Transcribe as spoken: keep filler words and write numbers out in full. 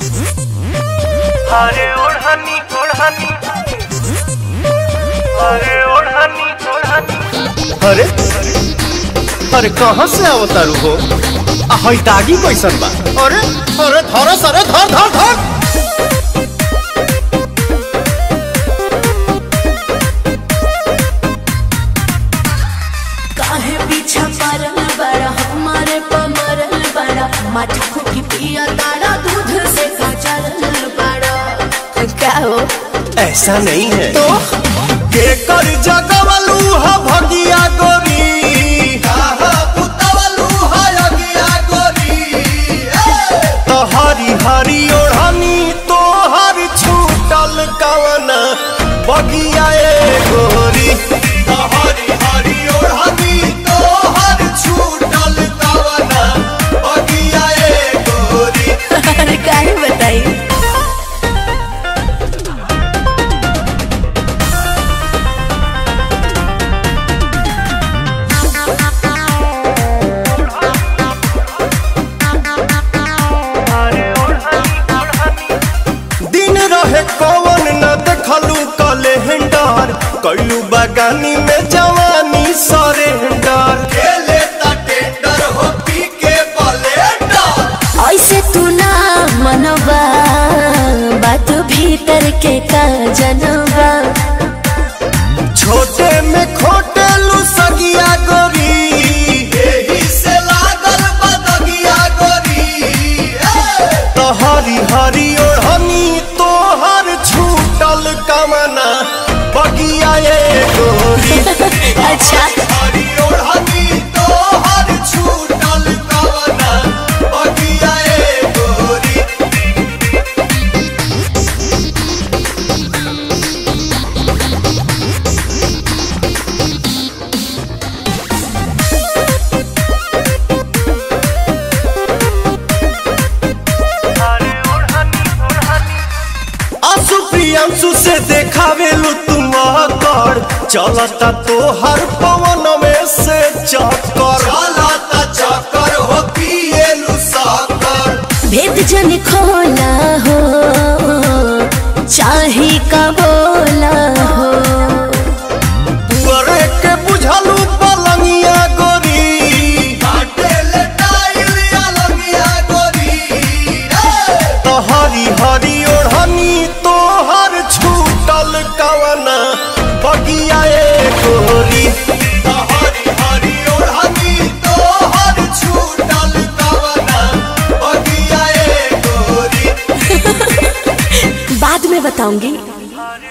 अरे ओढ़नी ओढ़नी अरे ओढ़नी ओढ़नी अरे अरे कहाँ से आवतारू हो? हई दागी कैसन बा? अरे अरे धर सरे धर धर धर काहे पीछा परल बड़ा हमारे पमरल बड़ा मटकू की पिया तारा दूध से कचरल बड़ा क्या हो? ऐसा नहीं है तो के कर जगवलू हा भगिया गोरी काहा पुतवलू हा अगिया गोरी तो हरी हरी ओढ़नी तो हर छूटल कवन बगिया ए गोरी तो हरी हरी ओढ़नी तो हर छूटल कवन बगिया ए गोरी। अरे काहे बताई? कौन न देखलू कैलेंडर कैलू बगानी में जवानी सरेंडर खेले ता टेंडर हो पी के बलेंडर। ऐसे तू ना मनवा बात भीतर के का जनवा छोटे में खोटे लू सगिया गोरी यही से लागल बदगिया गोरी तो हरी हरी ओढ़नी तो हर छूटल कमना बगिया ए गोरी। अच्छा हरी ओढ़नी तो हर छूटल कमना बगिया ए गोरी। प्रियांशु से देखावेलू तुम कर चलता तो हर पवन में से चक्कर चलता चक्कर हो पिएलू साकर भेद जन खोला हो चाहे का बोला हो तुअरे के बुझलू पलंगिया गोरी काटे ले टाइल या लंगिया गोरी तो हरी हरी ओढ़नी तो हर छूटल कवना बगिया ए गोरी तो हरी हरी ओढ़नी तो हर छूटल कवना बगिया ए गोरी। बाद में बताऊंगी।